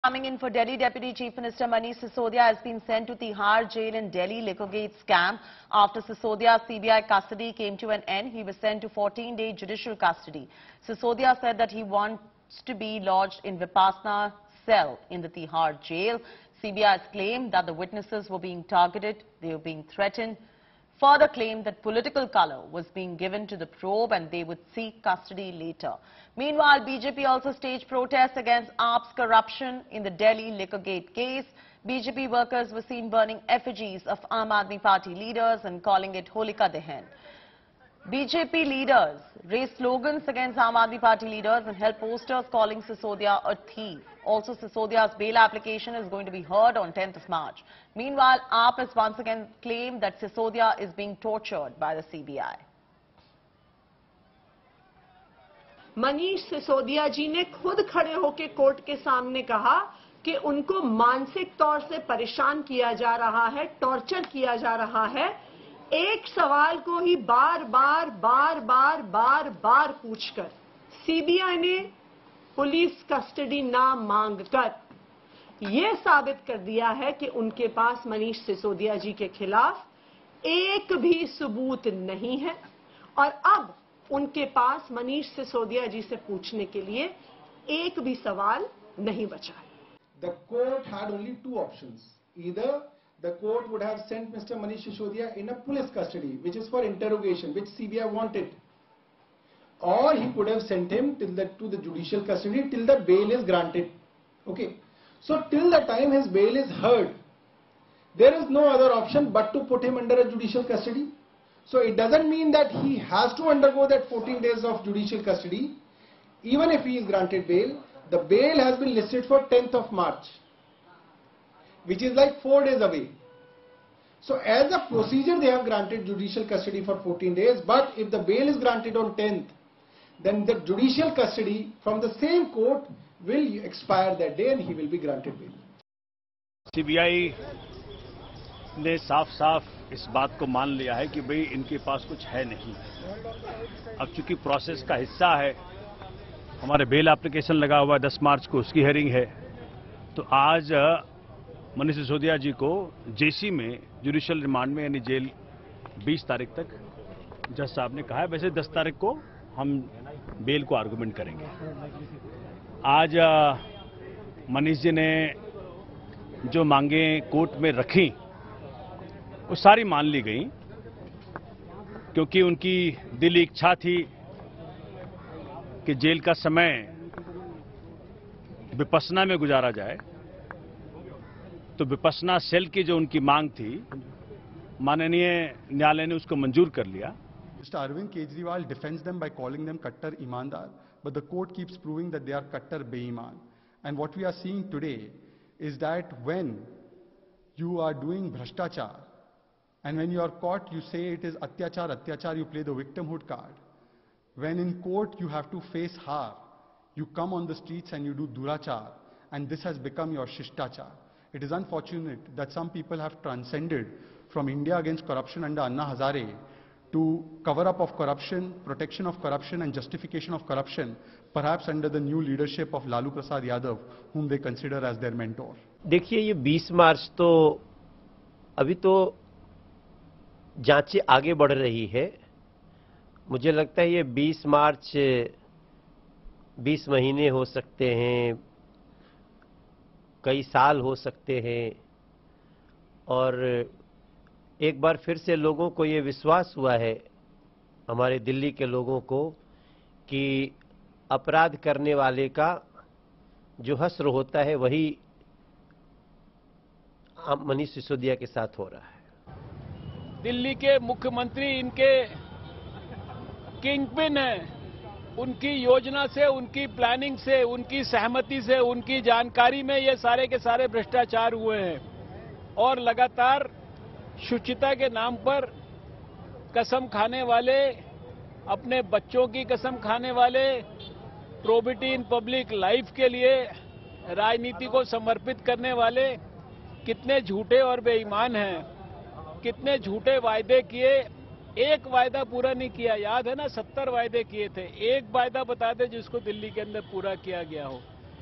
Coming in for Delhi, Deputy Chief Minister Manish Sisodia has been sent to Tihar jail in Delhi Liquorgate scam. After Sisodia's CBI custody came to an end, he was sent to 14-day judicial custody. Sisodia said that he wants to be lodged in Vipassana cell in the Tihar jail. CBI has claimed that the witnesses were being targeted, they were being threatened. Further claimed that political colour was being given to the probe and they would seek custody later. Meanwhile, BJP also staged protests against AAP's corruption in the Delhi Liquorgate case. BJP workers were seen burning effigies of Aam Aadmi Party leaders and calling it Holika Dahan. BJP leaders raised slogans against Aam Aadmi Party leaders and held posters calling Sisodia a thief. Also, Sisodia's bail application is going to be heard on 10th of March. Meanwhile, AAP has once again claimed that Sisodia is being tortured by the CBI. Manish Sisodia जी ने खुद खड़े होकर court के सामने कहा कि उनको मानसिक तौर से परेशान किया जा रहा है, टॉर्चर किया जा रहा है। एक सवाल को ही बार बार पूछकर सीबीआई ने पुलिस कस्टडी ना मांगकर यह साबित कर दिया है कि उनके पास मनीष सिसोदिया जी के खिलाफ एक भी सबूत नहीं है और अब उनके पास मनीष सिसोदिया जी से पूछने के लिए एक भी सवाल नहीं बचा है। The court had only two options. Either the court would have sent Mr. Manish Sisodia in a police custody, which is for interrogation, which CBI wanted, or he could have sent him to the judicial custody till the bail is granted. Okay. So till the time his bail is heard, there is no other option but to put him under a judicial custody. So it doesn't mean that he has to undergo that 14 days of judicial custody. Even if he is granted bail, the bail has been listed for 10th of March, which is like 4 days away. So as a procedure, they have granted judicial custody for 14 days, but if the bail is granted on 10th, then the judicial custody from the same court will expire that day and he will be granted bail. CBI ने साफ इस बात को मान लिया है कि भाई इनके पास कुछ है नहीं। अब चूंकि प्रोसेस का हिस्सा है, हमारे बेल एप्लीकेशन लगा हुआ है 10 मार्च को, उसकी हेयरिंग है। तो आज मनीष सिसोदिया जी को जेसी में जुडिशियल रिमांड में यानी जेल 20 तारीख तक जज साहब ने कहा है। वैसे 10 तारीख को हम बेल को आर्गुमेंट करेंगे। आज मनीष जी ने जो मांगे कोर्ट में रखी वो सारी मान ली गई, क्योंकि उनकी दिली इच्छा थी कि जेल का समय विपस्सना में गुजारा जाए। तो विपस्सना सेल की जो उनकी मांग थी, माननीय न्यायालय ने उसको मंजूर कर लिया। Mr. Arvind Kejriwal defends them by calling them Kattar Imandar, but the court keeps proving that they are Kattar Beiman. And what we are seeing today is that when you are doing bhrashtachar, and when you are caught, you say it is atyachar, you play the victimhood card. When in court you have to face har, you come on the streets and you do durachar, and this has become your shishtachar. It is unfortunate that some people have transcended from India against corruption under Anna Hazare to cover up of corruption, protection of corruption and justification of corruption, perhaps under the new leadership of Lalu Prasad Yadav, whom they consider as their mentor. देखिए, ये 20 मार्च तो अभी तो जांचें आगे बढ़ रही है। मुझे लगता है ये 20 मार्च 20 महीने हो सकते हैं, कई साल हो सकते हैं, और एक बार फिर से लोगों को ये विश्वास हुआ है, हमारे दिल्ली के लोगों को, कि अपराध करने वाले का जो हश्र होता है वही मनीष सिसोदिया के साथ हो रहा है। दिल्ली के मुख्यमंत्री इनके किंगपिन हैं। उनकी योजना से, उनकी प्लानिंग से, उनकी सहमति से, उनकी जानकारी में ये सारे के सारे भ्रष्टाचार हुए हैं। और लगातार शुचिता के नाम पर कसम खाने वाले, अपने बच्चों की कसम खाने वाले, प्रोबिटी इन पब्लिक लाइफ के लिए राजनीति को समर्पित करने वाले कितने झूठे और बेईमान हैं, कितने झूठे वायदे किए, एक वायदा पूरा नहीं किया। याद है ना, 70 वायदे किए थे, एक वायदा बता दे जिसको दिल्ली के अंदर पूरा किया गया हो।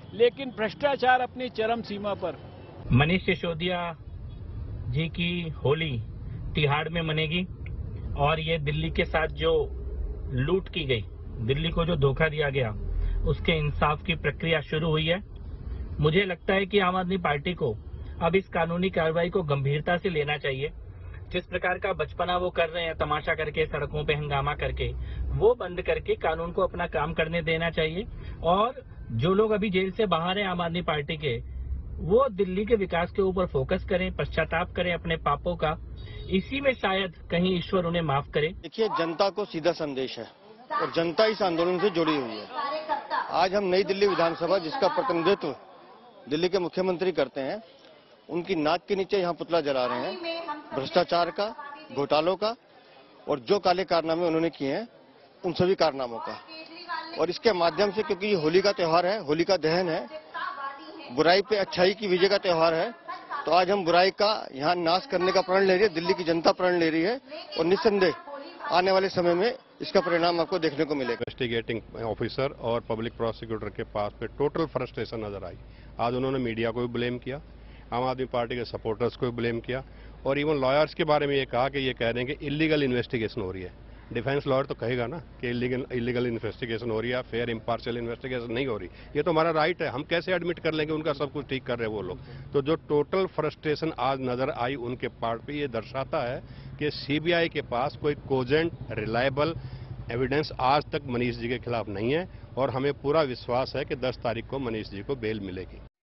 लेकिन भ्रष्टाचार अपनी चरम सीमा पर। मनीष सिसोदिया जी की होली तिहाड़ में मनेगी और ये दिल्ली के साथ जो लूट की गई, दिल्ली को जो धोखा दिया गया, उसके इंसाफ की प्रक्रिया शुरू हुई है। मुझे लगता है कि आम आदमी पार्टी को अब इस कानूनी कार्रवाई को गंभीरता से लेना चाहिए। जिस प्रकार का बचपना वो कर रहे हैं, तमाशा करके, सड़कों पे हंगामा करके, वो बंद करके कानून को अपना काम करने देना चाहिए। और जो लोग अभी जेल से बाहर हैं आम आदमी पार्टी के, वो दिल्ली के विकास के ऊपर फोकस करें, पश्चाताप करें अपने पापों का। इसी में शायद कहीं ईश्वर उन्हें माफ करे। देखिए, जनता को सीधा संदेश है और जनता इस आंदोलन से जुड़ी हुई है। आज हम नई दिल्ली विधानसभा, जिसका प्रतिनिधित्व दिल्ली के मुख्यमंत्री करते हैं, उनकी नाक के नीचे यहाँ पुतला जला रहे हैं भ्रष्टाचार का, घोटालों का और जो काले कारनामे उन्होंने किए हैं उन सभी कारनामों का। और इसके माध्यम से, क्योंकि ये होली का त्योहार है, होलिका दहन है, बुराई पे अच्छाई की विजय का त्योहार है, तो आज हम बुराई का यहाँ नाश करने का प्रण ले रही है, दिल्ली की जनता प्रण ले रही है और निस्संदेह आने वाले समय में इसका परिणाम आपको देखने को मिलेगा। इन्वेस्टिगेटिंग ऑफिसर और पब्लिक प्रोसिक्यूटर के पास पे टोटल फ्रस्ट्रेशन नजर आई। आज उन्होंने मीडिया को भी ब्लेम किया, आम आदमी पार्टी के सपोर्टर्स को भी ब्लेम किया और इवन लॉयर्स के बारे में ये कहा कि ये कह रहे हैं कि इलीगल इन्वेस्टिगेशन हो रही है। डिफेंस लॉयर तो कहेगा ना कि इलीगल इन्वेस्टिगेशन हो रही है, फेयर इम्पार्शियल इन्वेस्टिगेशन नहीं हो रही। ये तो हमारा राइट है, हम कैसे एडमिट कर लेंगे उनका सब कुछ ठीक कर रहे हैं वो लोग। तो जो टोटल फ्रस्ट्रेशन आज नजर आई उनके पार्ट पे, ये दर्शाता है कि सीबीआई के पास कोई कोजेंट रिलायबल एविडेंस आज तक मनीष जी के खिलाफ नहीं है और हमें पूरा विश्वास है कि 10 तारीख को मनीष जी को बेल मिलेगी।